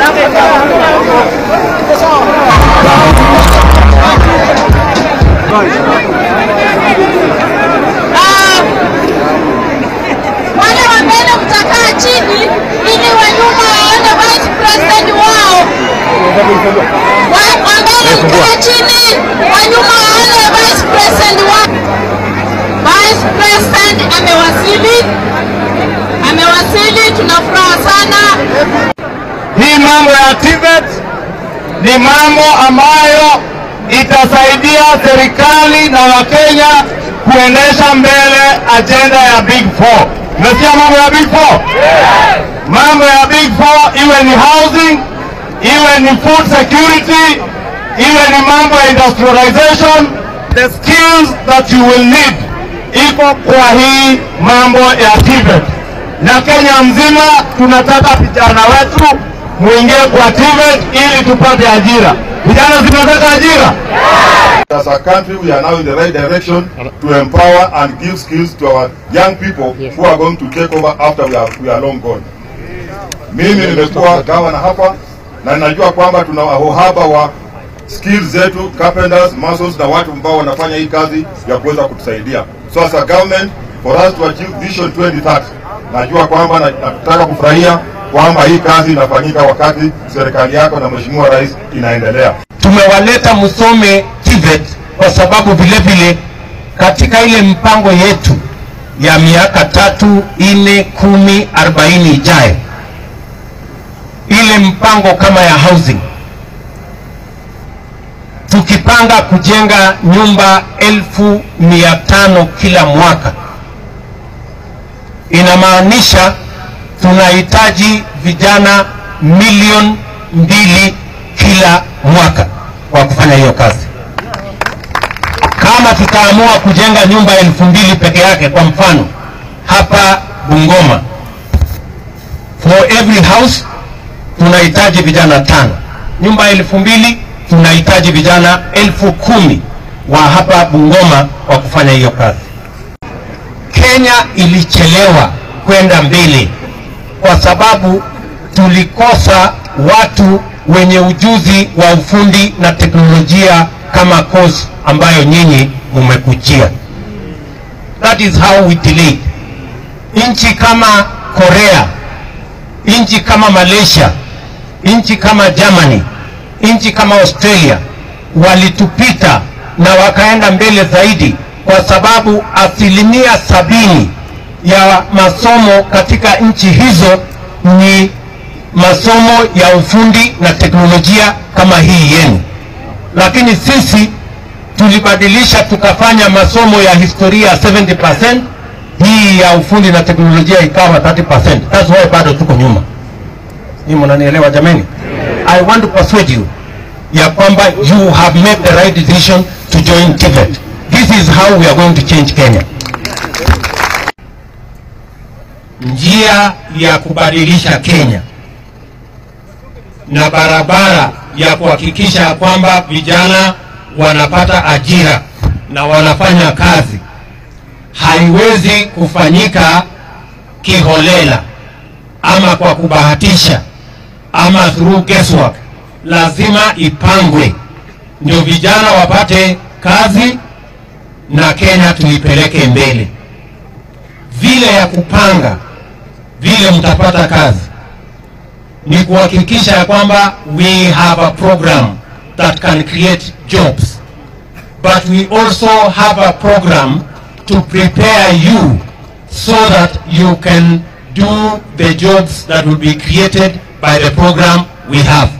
Wale wa mbele mtakaa chini ili wa nyuma waone vice president wao. Wa mbele mtakaa chini, wa nyuma waone vice president wao. Vice president amewasili, tunafuraha sana. Hii mambo ya TVET ni mambo ambayo itasaidia serikali na Wakenya kuendesha mbele agenda ya Big Four. Unasikia mambo ya Big Four? Mambo ya Big Four, iwe ni housing, iwe ni food security, iwe ni mambo ya industrialization, the skills that you will need iko kwa hii mambo ya TVET. Na Kenya mzima tunataka vijana wetu muingie kwa TVET ili tupate ajira. Vijana tunataka ajira. As a country, we are now in the right direction to empower and give skills to our young people who are going to take over after we are long gone. Mimi nimekuwa gavana hapa na ninajua kwamba tuna uhaba wa skills zetu, carpenters, masons na watu ambao wanafanya hii kazi ya kuweza kutusaidia. So as a government, for us to achieve Vision 2030, najua kwamba nataka kufurahia kwamba hii kazi inafanyika wakati serikali yako na Mheshimiwa Rais inaendelea. Tumewaleta msome TVET kwa sababu vile vile katika ile mpango yetu ya miaka 3, 4, 10, 40 ijayo, ile mpango kama ya housing, tukipanga kujenga nyumba 1500 kila mwaka, inamaanisha tunahitaji vijana 2,000,000 kila mwaka kwa kufanya hiyo kazi. Kama tutaamua kujenga nyumba 2,000 peke yake, kwa mfano hapa Bungoma, for every house tunahitaji vijana 5. Nyumba 2,000 tunahitaji vijana 10,000 wa hapa Bungoma kwa kufanya hiyo kazi. Kenya ilichelewa kwenda mbele kwa sababu tulikosa watu wenye ujuzi wa ufundi na teknolojia kama course ambayo nyinyi mmekujia. That is how we delayed. Nchi kama Korea, nchi kama Malaysia, nchi kama Germany, nchi kama Australia walitupita na wakaenda mbele zaidi, kwa sababu 70% ya masomo katika nchi hizo ni masomo ya ufundi na teknolojia kama hii yenu. Lakini sisi tulibadilisha tukafanya masomo ya historia 70%, hii ya ufundi na teknolojia ikawa 30%. That's why bado tuko nyuma. Ni mnanielewa jameni? I want to persuade you ya kwamba you have made the right decision to join TVET. This is how we are going to change Kenya. Njia ya kubadilisha Kenya na barabara ya kuhakikisha kwamba vijana wanapata ajira na wanafanya kazi haiwezi kufanyika kiholela ama kwa kubahatisha ama through guesswork. Lazima ipangwe ndio vijana wapate kazi na Kenya tuipeleke mbele. Vile ya kupanga vile mtapata kazi ni kuhakikisha kwamba we have a program that can create jobs, but we also have a program to prepare you so that you can do the jobs that will be created by the program we have.